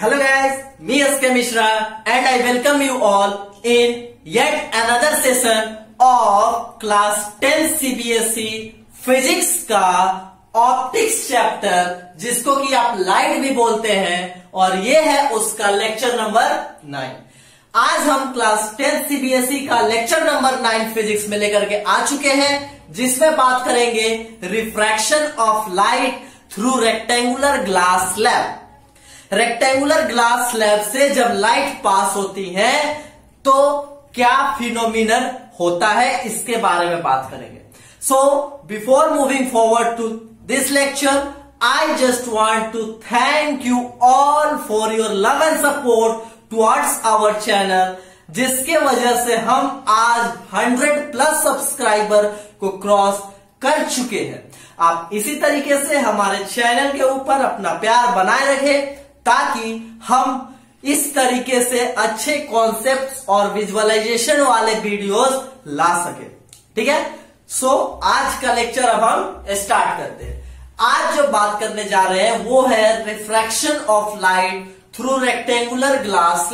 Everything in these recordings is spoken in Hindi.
Hello guys, me S.K. Mishra and I welcome you all in yet another session of class 10 CBSE physics का ऑप्टिक्स चैप्टर, जिसको कि आप लाइट भी बोलते हैं, और ये है उसका लेक्चर नंबर 9। आज हम क्लास 10 CBSE का लेक्चर नंबर 9 फिजिक्स में लेकर के आ चुके हैं, जिसमें बात करेंगे refraction of light through rectangular glass slab. Rectangular glass slab से जब लाइट पास होती है तो क्या फिनोमिनन होता है, इसके बारे में बात करेंगे। So before moving forward to this lecture, I just want to thank you all for your love and support towards our channel, जिसके वजह से हम आज 100+ सब्सक्राइबर को क्रॉस कर चुके हैं। आप इसी तरीके से हमारे चैनल के ऊपर अपना प्यार बनाए रखें, ताकि हम इस तरीके से अच्छे कॉन्सेप्ट्स और विजुअलाइजेशन वाले वीडियोस ला सके। ठीक है, सो आज का लेक्चर अब हम स्टार्ट करते हैं। आज जो बात करने जा रहे हैं वो है refraction of light through rectangular glass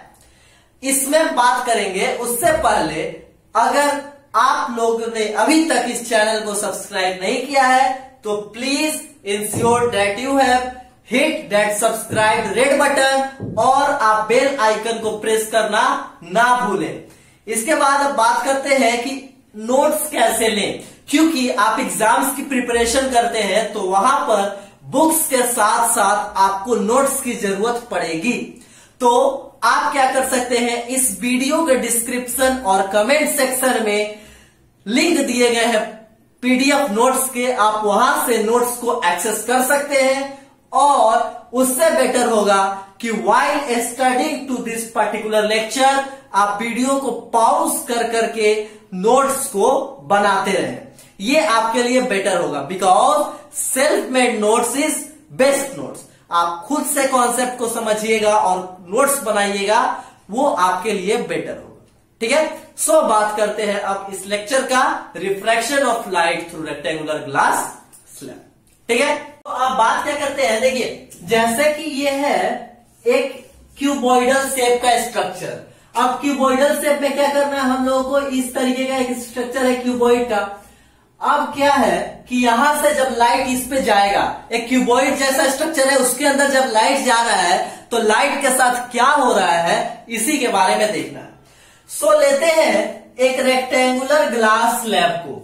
slab. इसमें बात करेंगे, उससे पहले अगर आप लोगों ने अभी तक इस चैनल को सब्सक्राइब नहीं किया है तो please ensure that you have hit that subscribe red button और आप बेल आइकन को प्रेस करना ना भूलें। इसके बाद अब बात करते हैं कि नोट्स कैसे लें, क्योंकि आप एग्जाम्स की प्रिपरेशन करते हैं तो वहां पर बुक्स के साथ साथ आपको नोट्स की जरूरत पड़ेगी। तो आप क्या कर सकते हैं, इस वीडियो के डिस्क्रिप्शन और कमेंट सेक्शन में लिंक दिए गए हैं पीडीएफ नोट्स के, आप वहां से नोट्स को एक्सेस कर सकते हैं। और उससे बेटर होगा कि while studying to this particular lecture आप वीडियो को पॉज कर करके नोट्स को बनाते रहें। ये आपके लिए बेटर होगा, because self made notes is best notes. आप खुद से कॉन्सेप्ट को समझिएगा और नोट्स बनाइएगा, वो आपके लिए बेटर होगा। ठीक है, सो बात करते हैं अब इस लेक्चर का, refraction of light through rectangular glass slab. ठीक है, तो आप बात क्या करते हैं, देखिए जैसे कि ये है एक क्यूबॉइडल शेप का स्ट्रक्चर। अब क्यूबॉइडल शेप में क्या करना है हम लोगों को, इस तरीके का एक स्ट्रक्चर है क्यूबॉइड का। अब क्या है कि यहां से जब लाइट इस पे जाएगा, एक क्यूबॉइड जैसा स्ट्रक्चर है, उसके अंदर जब लाइट जा रहा है तो लाइट के साथ क्या हो रहा है, इसी के बारे में देखना है। सो लेते हैं एक रेक्टेंगुलर ग्लास स्लैब को,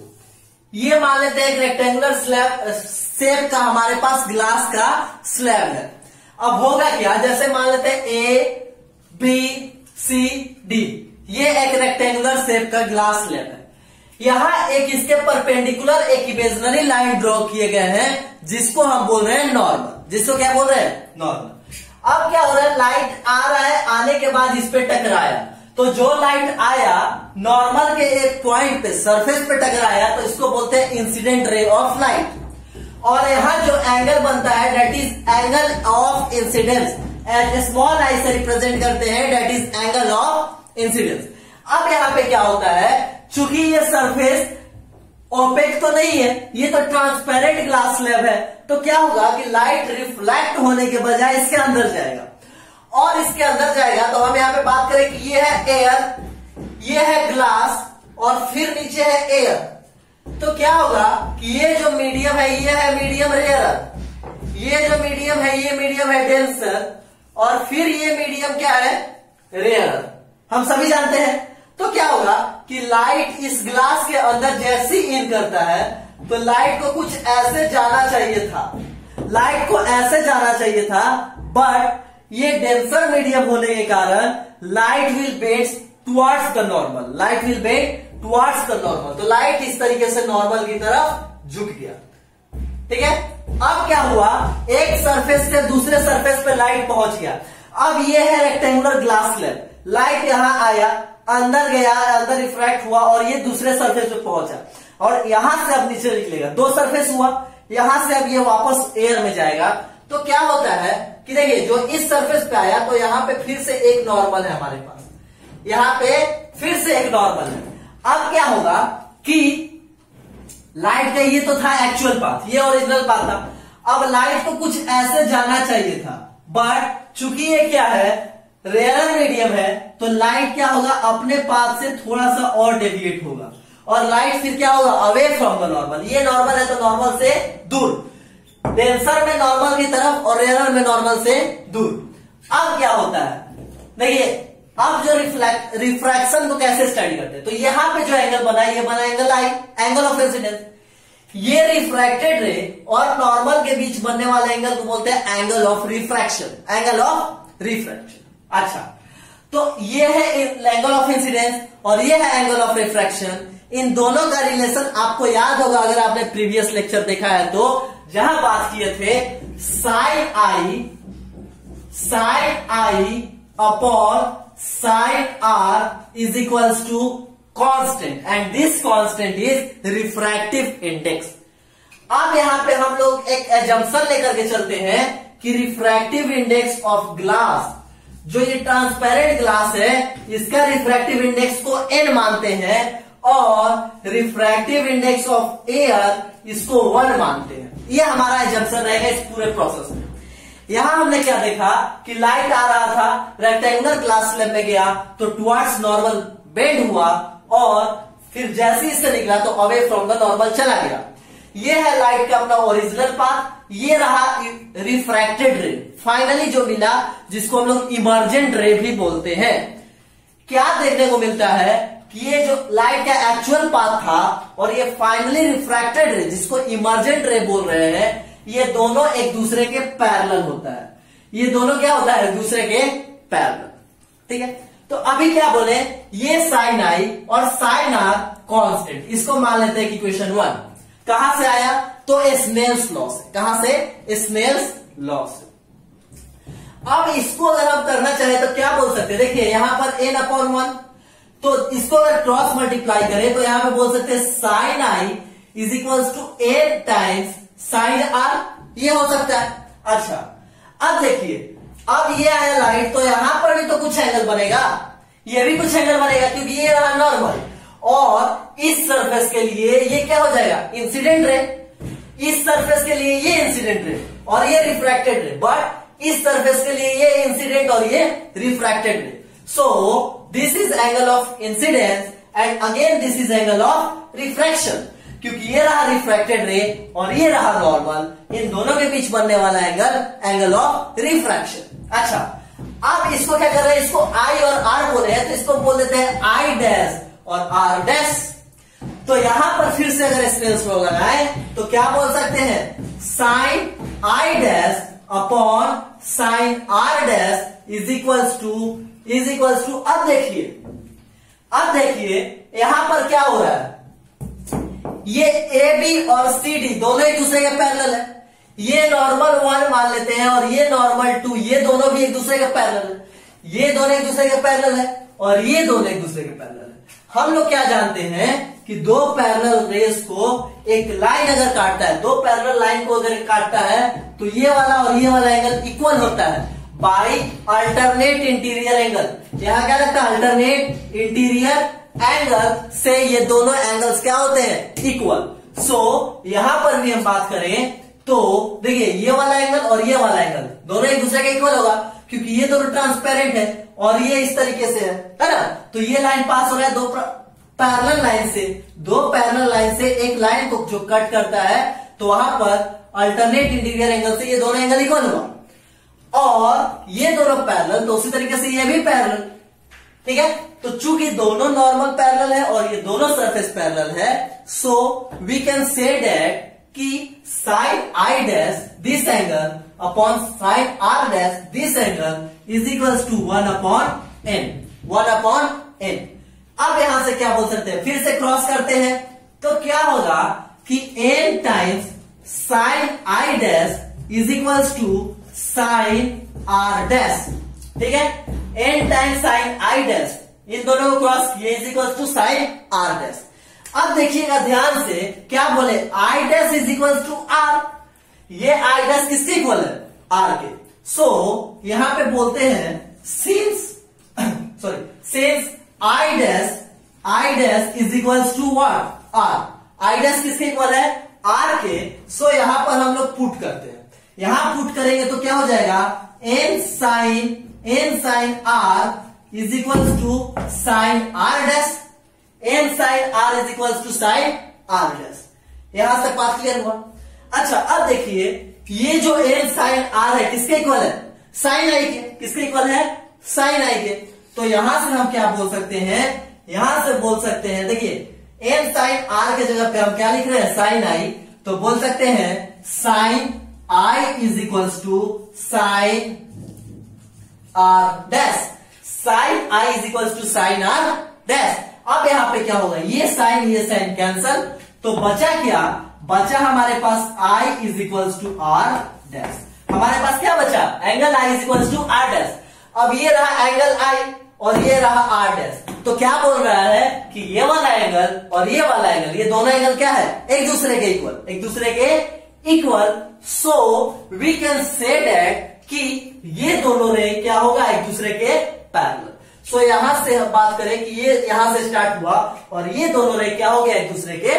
ये मान लेते हैं एक रेक्टेंगुलर स्लैब शेप का हमारे पास ग्लास का स्लैब है। अब होगा क्या, जैसे मान लेते हैं ए बी सी डी, ये एक रेक्टेंगुलर शेप का ग्लास स्लैब है। यहां एक इसके परपेंडिकुलर एक इमेजिनरी लाइन ड्रॉ किए गए हैं, जिसको हम बोल रहे हैं नॉर्मल। जिसको क्या बोल रहे हैं, नॉर्मल। अब क्या हो रहा है, लाइट आ रहा है, आने के बाद इस पे टकराया, तो जो लाइट आया नॉर्मल के एक पॉइंट पे सरफेस पे टकराया, तो इसको बोलते हैं इंसिडेंट रे ऑफ लाइट। और यहां जो एंगल बनता है that is angle of incidence, small I से रिप्रेजेंट करते हैं, that is angle of incidence. अब यहां पे क्या होता है, चूंकि ये सरफेस ओपेक तो नहीं है, ये तो ट्रांसपेरेंट ग्लास स्लैब है, तो क्या होगा कि लाइट रिफ्लेक्ट होने के बजाय इसके अंदर जाएगा, और इसके अंदर जाएगा तो हम यहाँ पे बात करें कि ये है एयर, ये है ग्लास, और फिर नीचे है एयर। तो क्या होगा कि ये जो मीडियम है ये है मीडियम रेयर, ये जो मीडियम है ये मीडियम है डेंसर, और फिर ये मीडियम क्या है, रेयर। हम सभी जानते हैं। तो क्या होगा कि लाइट इस ग्लास के अंदर जैसे ही इन करता है तो लाइट को कुछ ऐसे जाना चाहिए था, लाइट को ऐसे जाना चाहिए था, बट ये डेंसर मीडियम होने के कारण light will bend towards the normal, light will bend towards the normal. तो लाइट इस तरीके से नॉर्मल की तरफ झुक गया। ठीक है, अब क्या हुआ, एक सरफेस से दूसरे सरफेस पे लाइट पहुंच गया। अब ये है रेक्टेंगुलर ग्लास स्लैब, लाइट यहां आया, अंदर गया, अंदर रिफ्रैक्ट हुआ और ये दूसरे सरफेस पे पहुंचा, और यहां से अब नीचे निकलेगा। दो सरफेस हुआ, यहां से अब ये वापस एयर में जाएगा। तो क्या होता है कि देखिए जो इस सरफेस पे आया तो यहां पे फिर से एक नॉर्मल है हमारे पास, यहां पे फिर से एक नॉर्मल है। अब क्या होगा कि लाइट का ये तो था एक्चुअल पाथ, ये ओरिजिनल पाथ था। अब लाइट को कुछ ऐसे जाना चाहिए था, बट चूंकि ये क्या है, रेयरर मीडियम है, तो लाइट क्या होगा, अपने पाथ से थोड़ा सा और डेविएट होगा और लाइट फिर क्या होगा, अवे फ्रॉम द नॉर्मल। ये नॉर्मल है तो नॉर्मल से दूर, डेंसर में नॉर्मल की तरफ और रेयरर में नॉर्मल से दूर। अब क्या होता है, देखिए अब जो रिफ्रैक्शन को कैसे स्टडी करते हैं, तो यहां पे जो एंगल बना है, ये बना angle I, angle of incidence. ये रिफ्रैक्टेड रे और नॉर्मल के बीच बनने वाले एंगल को बोलते हैं angle of refraction, angle of refraction. अच्छा, तो ये है एंगल ऑफ इंसिडेंस और ये है एंगल ऑफ रिफ्रैक्शन। इन दोनों का रिलेशन आपको याद होगा अगर आपने प्रीवियस लेक्चर देखा है तो, जहां बात किए थे sine I upon sine R is equals to constant and this constant is refractive index. अब यहां पे हम लोग एक एजम्पशन लेकर के चलते हैं कि रिफ्रैक्टिव इंडेक्स ऑफ ग्लास, जो ये ट्रांसपेरेंट ग्लास है, इसका रिफ्रैक्टिव इंडेक्स को n मानते हैं और रिफ्रैक्टिव इंडेक्स ऑफ एयर इसको 1 मानते हैं। ये हमारा एजम्पशन रहेगा इस पूरे प्रोसेस में। यहां हमने क्या देखा कि लाइट आ रहा था, रेक्टेंगुलर ग्लास स्लैब में गया तो टुवर्ड्स नॉर्मल बेंड हुआ और फिर जैसे ही इससे निकला तो अवे फ्रॉम द नॉर्मल चला गया। ये है लाइट का अपना ओरिजिनल पाथ, ये रहा रिफ्रैक्टेड रे, फाइनली जो मिला जिसको हम लोग इमर्जेंट रे भी बोलते हैं। क्या देखने को मिलता है कि ये जो लाइट का एक्चुअल पाथ था और ये फाइनली रिफ्रैक्टेड रे जिसको इमर्जेंट रे बोल रहे हैं, ये दोनों एक दूसरे के पैरेलल होता है। ये दोनों क्या होता है, एक दूसरे के पैरेलल। ठीक है, तो अभी क्या बोले, ये साइन आई और साइन आर कांस्टेंट, इसको मान लेते हैं कि इक्वेशन 1 कहां से आया, तो स्नेल्स लॉ से। कहां से, स्नेल्स लॉ से। अब इसको अगर हम करना चाहे तो क्या बोल सकते हैं, देखिए यहां पर n/1, तो इसको अगर क्रॉस मल्टीप्लाई करें तो यहां पे बोल सकते हैं sine I is equals to n times sine R, ये हो सकता है। अच्छा, अब देखिए, अब ये आया लाइट तो यहां पर भी तो कुछ एंगल बनेगा, ये भी कुछ एंगल बनेगा क्योंकि ये रहा नॉर्मल और इस सरफेस के लिए ये क्या हो जाएगा, इंसिडेंट रे। इस सरफेस के लिए ये इंसिडेंट रे और ये रिफ्रैक्टेड रे, बट इस सरफेस के लिए ये इंसिडेंट और ये refracted ray. So this is angle of incidence and again this is angle of refraction, क्योंकि ये रहा रिफ्रैक्टेड रे और ये रहा नॉर्मल, इन दोनों के बीच बनने वाला एंगल, एंगल ऑफ रिफ्रैक्शन। अच्छा, अब इसको क्या कर रहे हैं, इसको आई और आर बोले हैं तो इसको बोल देते हैं आई डैश और आर डैश। तो यहां पर फिर से अगर स्नेल्स लॉ लगाए तो क्या बोल सकते हैं, sine I dash upon sine R dash is equals to अब देखिए यहां पर क्या हो रहा है, ये ए बी और सी डी दोनों एक दूसरे के पैरेलल है। ये नॉर्मल 1 मान लेते हैं और ये नॉर्मल 2, ये दोनों भी एक दूसरे के पैरेलल है। ये दोनों एक दूसरे के पैरेलल है और ये दोनों एक दूसरे के पैरेलल है। हम लोग क्या जानते हैं कि दो पैरेलल रेस को एक लाइन अगर काटता है, दो पैरेलल लाइन को अगर काटता है तो ये वाला और ये वाला एंगल इक्वल होता है बाय अल्टरनेट इंटीरियर एंगल। यहां क्या लगता है, अल्टरनेट इंटीरियर एंगल से ये दोनों एंगल्स क्या होते हैं, इक्वल। सो यहां पर भी हम बात करें तो देखिए ये वाला एंगल और ये वाला एंगल दोनों एक दूसरे का इक्वल होगा क्योंकि ये दोनों ट्रांसपेरेंट है और ये इस तरीके से है ना। तो ये लाइन पास हो रहा है दो पैरेलल लाइन से एक लाइन को जो कट करता है तो वहां पर अल्टरनेट इंटीरियर एंगल से ये दोनों एंगल इक्वल हुआ और ये दोनों पैरेलल, तो उसी तरीके से ये भी पैरेलल। ठीक है, तो चूंकि दोनों नॉर्मल पैरेलल है और ये दोनों सरफेस पैरेलल है, so we can say that कि sine I dash this angle upon sine R dash this angle is equals to 1/n। अब यहां से क्या बोल सकते हैं, फिर से क्रॉस करते हैं तो क्या होगा कि n times sine I dash is equals to sine R dash. ठीक है, n times sine I dash, इन दोनों को क्रॉस किए is equals to sine R dash. अब देखिएगा ध्यान से, क्या बोले, I dash is equals to R. ये आई डैश किसके इक्वल है, आर के। सो यहां पे बोलते हैं since I dash is equals to what, R. I dash किसके इक्वल है, आर के। सो यहां पर हम लोग पुट करते हैं, यहां पुट करेंगे तो क्या हो जाएगा, n sin r is equal to sine r dash, n sin r is equal to sine r dash. यहां तक बात क्लियर हुआ। अच्छा अब देखिए ये जो n sin r है किसके इक्वल है? साइन i के। किसके इक्वल है? साइन i के। तो यहां से हम क्या बोल सकते हैं? यहां से बोल सकते हैं, देखिए n sin r के जगह पे हम क्या लिख रहे हैं? Sine i। तो बोल सकते हैं sine i is equal to sine r dash, sine i is equal to sine r dash. अब यहां पे क्या होगा? ये साइन कैंसल, तो बचा क्या? बचा हमारे पास i is equal to r dash. हमारे पास क्या बचा? Angle i is equal to r dash. अब ये रहा एंगल i और ये रहा r डैश। तो क्या बोल रहा है कि ये वाला एंगल और ये वाला एंगल, ये दोनों एंगल क्या है? एक दूसरे के इक्वल, एक दूसरे के equal. So we can say that कि ये दोनों रे क्या होगा? एक दूसरे के पैरेलल। सो यहां से हम बात करें कि ये यहां से स्टार्ट हुआ और ये दोनों रे क्या हो गया? एक दूसरे के।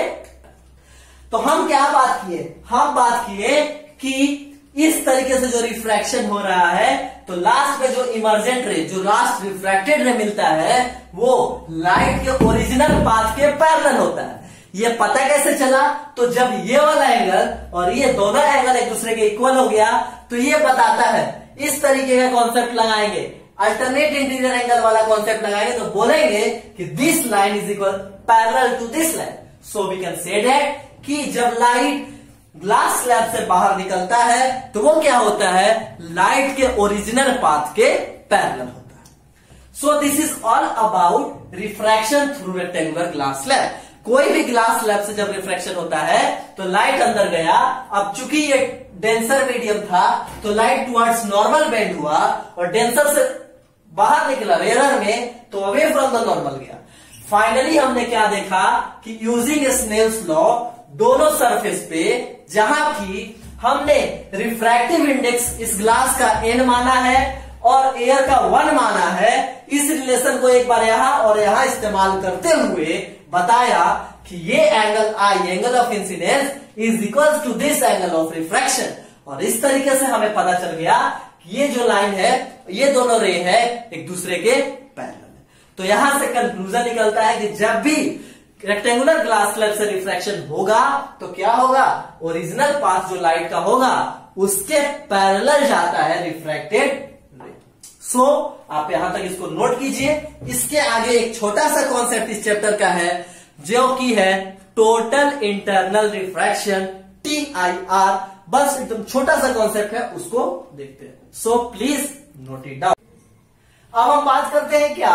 तो हम क्या बात किए? हम बात किए कि इस तरीके से जो रिफ्रैक्शन हो रहा है तो लास्ट में जो इमर्जेंट रे, जो लास्ट रिफ्रैक्टेड रे मिलता है वो लाइट के ओरिजिनल पाथ के पैरेलल होता है। ये पता कैसे चला? तो जब ये वाला एंगल और ये दोनों एंगल एक दूसरे के इक्वल हो गया तो ये बताता है, इस तरीके का कॉन्सेप्ट लगाएंगे, अल्टरनेट इंटीरियर एंगल वाला कॉन्सेप्ट लगाएंगे तो बोलेंगे कि this line is equal parallel to this line. So we can say that कि जब लाइट ग्लास स्लैब से बाहर निकलता है तो वो क्या होता है? लाइट के ओरिजिनल पाथ के पैरेलल होता है। So this is all about refraction through rectangular glass slab. कोई भी ग्लास स्लैब से जब रिफ्रैक्शन होता है तो लाइट अंदर गया, अब चूंकि ये डेंसर मीडियम था तो लाइट टुवर्ड्स नॉर्मल बेंड हुआ और डेंसर से बाहर निकला रेयर में तो अवे फ्रॉम द नॉर्मल गया। फाइनली हमने क्या देखा कि यूजिंग स्नेल्स लॉ दोनों सरफेस पे जहां की हमने रिफ्रैक्टिव इंडेक्स इस ग्लास का n माना है और एयर का 1 माना है, इस रिलेशन को एक बार यहां और यहां इस्तेमाल करते हुए बताया कि ये angle I, angle of incidence, is equal to this angle of refraction. और इस तरीके से हमें पता चल गया कि ये जो लाइन है, ये दोनों रे है एक दूसरे के पैरेलल। तो यहां से कंक्लूजन निकलता है कि जब भी रेक्टेंगुलर ग्लास स्लैब से रिफ्रैक्शन होगा तो क्या होगा? ओरिजिनल पाथ जो लाइट का होगा उसके पैरेलल जाता है रिफ्रैक्टेड रे। सो आप यहां तक इसको नोट कीजिए। इसके आगे एक छोटा सा कॉन्सेप्ट इस चैप्टर का है जो कि है टोटल इंटरनल रिफ्रैक्शन, TIR। बस एकदम छोटा सा कॉन्सेप्ट है, उसको देखते हैं। So please note it down. अब हम बात करते हैं क्या?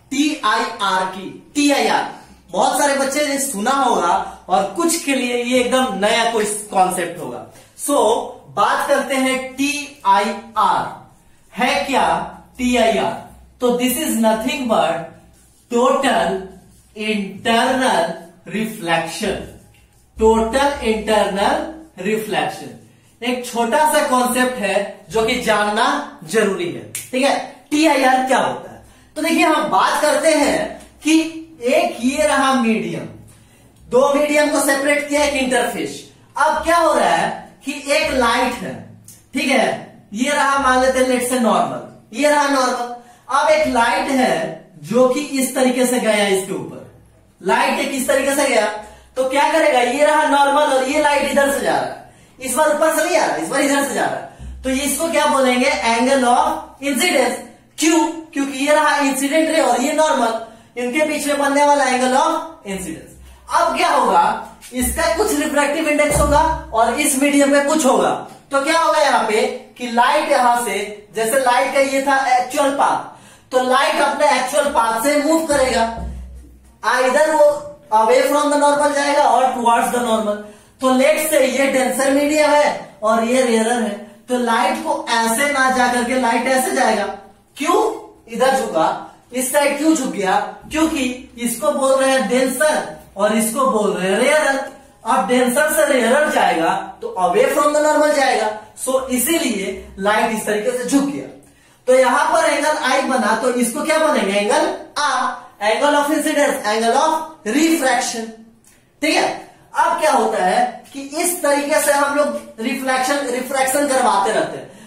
TIR की। TIR बहुत सारे बच्चे ने सुना होगा और कुछ के लिए ये एकदम नया कोई कॉन्सेप्ट होगा। सो बात करते हैं TIR है क्या? TIR तो this is nothing but total internal reflection. Total internal reflection एक छोटा सा कॉन्सेप्ट है जो कि जानना जरूरी है। ठीक है, TIR क्या होता है? तो देखिए हम बात करते हैं कि एक ये रहा मीडियम, दो मीडियम को सेपरेट किया एक इंटरफेस। अब क्या हो रहा है कि एक लाइट है, ठीक है, ये रहा मान लेते हैं लेट से नॉर्मल, ये रहा नॉर्मल। अब एक लाइट है जो कि इस तरीके से गया इसके ऊपर, लाइट एक इस तरीके से गया तो क्या करेगा? ये रहा नॉर्मल और ये लाइट इधर से जा रहा है, इस बार ऊपर से नहीं आ रहा, इस बार इधर से जा रहा है। तो इसको क्या बोलेंगे? Angle of incidence. क्यों? क्योंकि ये रहा इंसिडेंट रे और ये नॉर्मल, इनके बीच में बनने वाला एंगल ऑफ इंसिडेंस। अब क्या होगा? इसका कुछ रिफ्रैक्टिव इंडेक्स होगा और इस मीडियम में कुछ होगा। तो क्या होगा यहाँ पे कि लाइट यहां से, जैसे लाइट का ये था एक्चुअल पाथ, तो लाइट अपने एक्चुअल पाथ से मूव करेगा, आइदर वो अवे फ्रॉम द नॉर्मल जाएगा और टुवर्ड्स द नॉर्मल। तो लेट से ये डेंसर मीडियम है और ये रेयरर है, तो लाइट को ऐसे ना जाकर के लाइट ऐसे जाएगा। क्यों? इधर झुका, इस साइड क्यों झुक गया? क्योंकि इसको बोल रहे हैं डेंसर और इसको बोल रहे हैं रेयरर। अब डेंसर से रेयरर जाएगा तो अवे फ्रॉम द नॉर्मल जाएगा, सो इसीलिए लाइट इस तरीके से झुक गया। तो यहां पर एंगल I बना तो इसको क्या बनेगा? Angle R, angle of incidence, angle of refraction. ठीक है, अब क्या होता है कि इस तरीके से हम लोग रिफ्रैक्शन करवाते रहते हैं।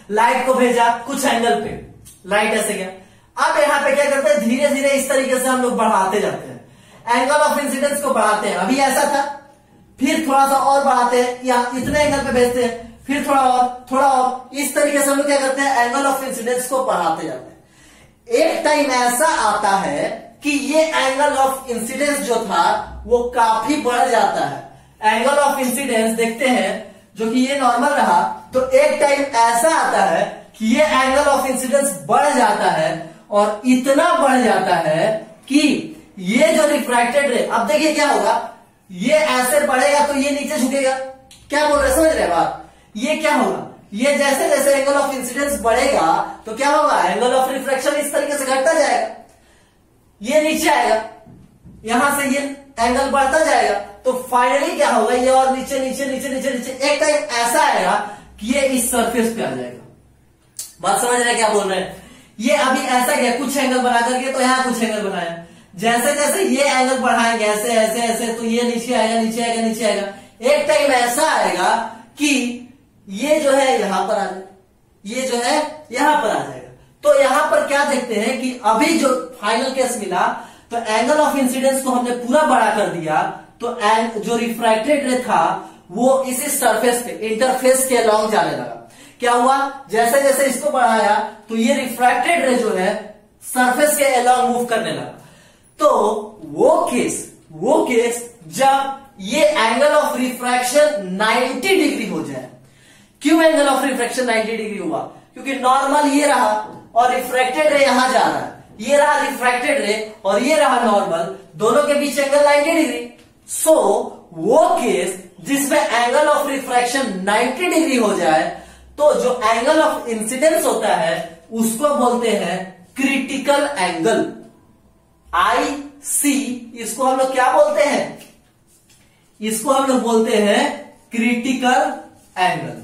लाइट को भेजा कुछ एंगल पे, लाइट ऐसे गया। अब यहाँ पे क्या करते हैं, धीरे धीरे इस तरीके से हम लोग बढ़ाते जाते हैं, एंगल ऑफ इंसिडेंस को बढ़ाते हैं। अभी ऐसा था, फिर थोड़ा सा और बढ़ाते हैं, या इतने एंगल पे भेजते हैं, फिर थोड़ा और, इस तरीके से हम लोग क्या करते हैं, एंगल ऑफ इंसिडेंस को बढ़ाते जाते हैं। एक टाइम ऐसा आता है कि ये एंगल ऑफ इंसिडेंस जो था वो काफी बढ़ जाता है। एंगल ऑफ इंसिडेंस देखते हैं जो कि ये नॉर्मल रहा, तो एक टाइम ऐसा आता है कि ये एंगल ऑफ इंसिडेंस बढ़ जाता है, और इतना बढ़ जाता है कि ये जो रिफ्रैक्टेड रे, अब देखिए क्या होगा, ये ऐसे बढ़ेगा तो ये नीचे झुकेगा। क्या बोल रहे, समझ रहे बात? ये क्या होगा, ये जैसे जैसे एंगल ऑफ इंसिडेंस बढ़ेगा तो क्या होगा, एंगल ऑफ रिफ्रैक्शन इस तरीके से घटता जाएगा, ये नीचे आएगा, यहां से ये एंगल बढ़ता जाएगा, तो फाइनली क्या होगा, ये और नीचे नीचे नीचे नीचे नीचे एक टाइम ऐसा आएगा कि ये इस सरफेस पे आ जाएगा। बात समझ रहे हैं क्या बोल रहे हैं? ये अभी ऐसा गया, कुछ एंगल बना करके, तो यहां कुछ एंगल बनाया, जैसे जैसे ये एंगल बढ़ाएंगे ऐसे ऐसे ऐसे, तो ये नीचे आएगा नीचे आएगा नीचे आएगा। एक टाइम ऐसा आएगा कि ये जो है यहां पर आ जाएगा, ये जो है यहां पर आ जाएगा। तो यहां पर क्या देखते हैं कि अभी जो फाइनल केस मिला, तो एंगल ऑफ इंसिडेंस को हमने पूरा बड़ा कर दिया, तो जो रिफ्रैक्टेड रे था वो इसी सरफेस पे, इंटरफेस के अलॉन्ग जाने लगा। क्या हुआ, जैसे जैसे इसको बढ़ाया तो ये रिफ्रैक्टेड रे जो है सरफेस के अलॉन्ग मूव करने लगा। तो वो केस जब ये एंगल ऑफ रिफ्रैक्शन 90 डिग्री हो जाए। क्यों एंगल ऑफ रिफ्रैक्शन 90 डिग्री हुआ? क्योंकि नॉर्मल ये रहा और रिफ्रैक्टेड रे यहां जा रहा है, ये रहा रिफ्रैक्टेड रे और ये रहा नॉर्मल, दोनों के बीच एंगल 90 डिग्री। सो वो केस जिसमें एंगल ऑफ रिफ्रैक्शन 90 डिग्री हो जाए, तो जो एंगल ऑफ इंसिडेंस होता है उसको बोलते हैं क्रिटिकल एंगल, IC। इसको हम लोग क्या बोलते हैं, इसको हम लोग बोलते हैं क्रिटिकल एंगल।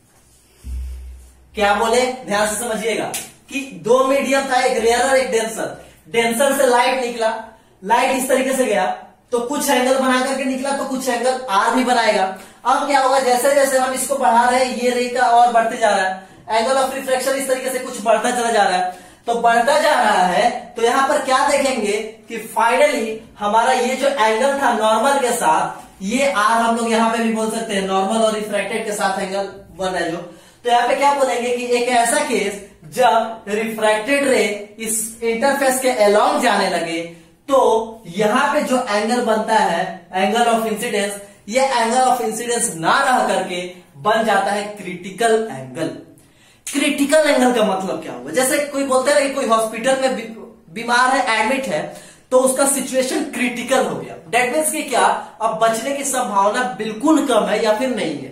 क्या बोले, ध्यान से समझिएगा कि दो मीडियम था, एक रेयर और एक डेंसर। डेंसर से लाइट निकला, लाइट इस तरीके से गया तो कुछ एंगल बना करके निकला, तो कुछ एंगल R भी बनाएगा। अब क्या होगा, जैसे जैसे हम इसको बढ़ा रहे हैं, ये रे का और बढ़ते जा रहा है, एंगल ऑफ रिफ्रैक्शन इस तरीके से कुछ बढ़ता चला जा रहा है। तो बढ़ता जा रहा है, तो यहां पर क्या देखेंगे कि फाइनली हमारा ये जो एंगल था नॉर्मल के साथ, ये R हम लोग यहां पे भी बोल सकते हैं, नॉर्मल और रिफ्रैक्टेड के साथ एंगल बन रहा है जो। तो यहाँ पे क्या बोलेंगे कि एक ऐसा केस जब रिफ्रैक्टेड रे इस इंटरफेस के अलॉन्ग जाने लगे, तो यहां पे जो एंगल बनता है एंगल ऑफ इंसिडेंस, ये एंगल ऑफ इंसिडेंस ना रह करके बन जाता है क्रिटिकल एंगल। क्रिटिकल एंगल का मतलब क्या होगा, जैसे कोई बोलता है कि कोई हॉस्पिटल में बीमार है, एडमिट है, तो उसका सिचुएशन क्रिटिकल हो गया। दैट मीन्स कि क्या, अब बचने की संभावना बिल्कुल कम है या फिर नहीं है।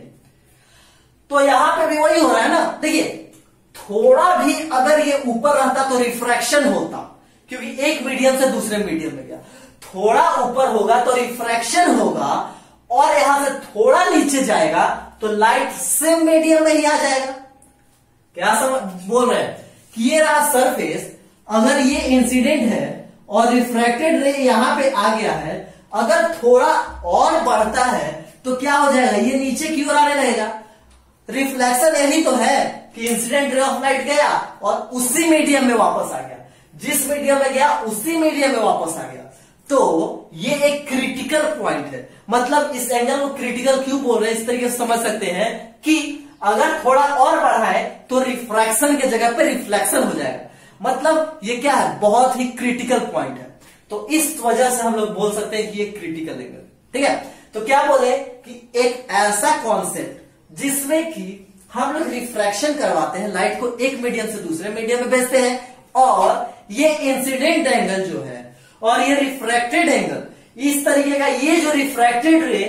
तो यहां पे भी वही हो रहा है ना, देखिए थोड़ा भी अगर ये ऊपर रहता तो रिफ्रैक्शन होता, क्योंकि एक मीडियम से दूसरे मीडियम में गया। थोड़ा ऊपर होगा तो रिफ्रैक्शन होगा, और यहां से थोड़ा नीचे जाएगा तो लाइट सेम मीडियम में ही आ जाएगा। क्या समझ बोल रहे हैं कि ये रहा सरफेस, अगर ये इंसिडेंट है और रिफ्रैक्टेड रे यहां पे आ गया है, अगर थोड़ा और बढ़ता है तो क्या हो जाएगा, ये नीचे की ओर आने लगेगा। रिफ्लेक्शन यही तो है कि इंसिडेंट रे ऑफ लाइट गया और उसी मीडियम में वापस आ गया, जिस मीडियम में गया उसी मीडियम में वापस आ गया। तो ये एक क्रिटिकल पॉइंट है। मतलब इस एंगल को क्रिटिकल क्यों बोल रहे हैं, इस तरीके से समझ सकते हैं कि अगर थोड़ा और बढ़ाए तो रिफ्रैक्शन के जगह पे रिफ्लेक्शन हो जाएगा। मतलब ये क्या है, बहुत ही क्रिटिकल पॉइंट है। तो इस वजह से हम लोग बोल सकते हैं कि ये क्रिटिकल एंगल, ठीक है। तो क्या बोले कि एक ऐसा कॉन्सेप्ट जिसमें कि हम लोग रिफ्रैक्शन करवाते हैं, लाइट को एक मीडियम से दूसरे मीडियम में भेजते हैं, और ये इंसिडेंट एंगल जो है और ये रिफ्रैक्टेड एंगल, इस तरीके का ये जो रिफ्रैक्टेड रे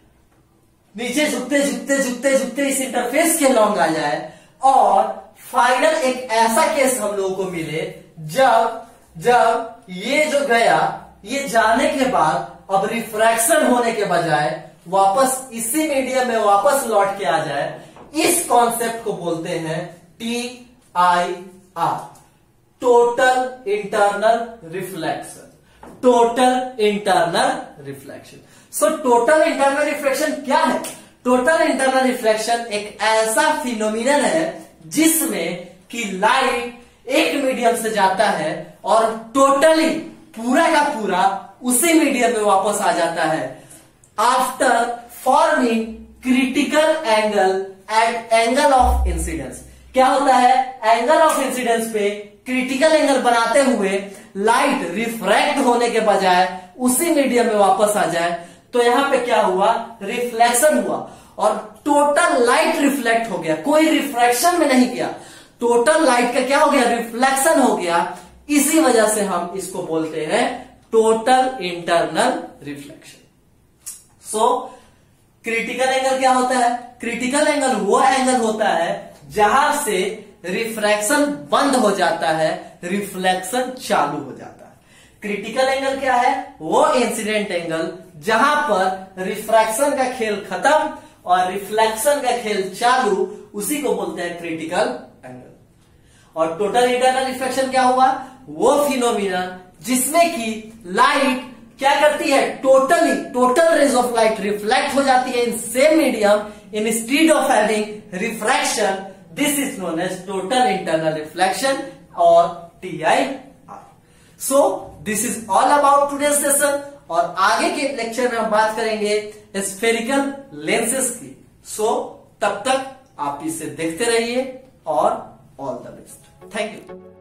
नीचे झुकते झुकते झुकते झुकते इस इंटरफेस के लॉन्ग आ जाए, और फाइनल एक ऐसा केस हम लोगों को मिले जब ये जो गया, ये जाने के बाद अब रिफ्रैक्शन होने के बजाय वापस इसी मीडियम में वापस लौट के आ जाए। इस कॉन्सेप्ट को बोलते हैं TIR, total internal reflection. Total internal reflection. So total internal reflection क्या है? टोटल इंटरनल रिफ्लेक्शन एक ऐसा फिनोमिनन है जिसमें कि लाइट एक मीडियम से जाता है और टोटली पूरा का पूरा उसी मीडियम में वापस आ जाता है after forming critical angle at angle of incidence. क्या होता है, एंगल ऑफ इंसिडेंस पे क्रिटिकल एंगल बनाते हुए लाइट रिफ्रैक्ट होने के बजाय उसी मीडियम में वापस आ जाए, तो यहां पे क्या हुआ, रिफ्लेक्शन हुआ और टोटल लाइट रिफ्लेक्ट हो गया, कोई रिफ्रैक्शन में नहीं किया, टोटल लाइट का क्या हो गया, रिफ्लेक्शन हो गया। इसी वजह से हम इसको बोलते हैं total internal reflection. So critical angle क्या होता है, क्रिटिकल एंगल वो एंगल होता है जहां से रिफ्रैक्शन बंद हो जाता है, रिफ्लेक्शन चालू हो जाता है। क्रिटिकल एंगल क्या है, वो इंसिडेंट एंगल जहां पर रिफ्रैक्शन का खेल खत्म और रिफ्लेक्शन का खेल चालू, उसी को बोलते हैं क्रिटिकल एंगल। और टोटल इंटरनल रिफ्लेक्शन क्या हुआ, वो फिनोमिना जिसमें कि लाइट क्या करती है, total rays of light reflect हो जाती है in same medium instead of having refraction. This is known as total internal reflection और TIR। So this is all about today's session और आगे के लेक्चर में हम बात करेंगे स्फेरिकल लेंसेज की। सो तब तक आप इसे देखते रहिए और all the best. Thank you.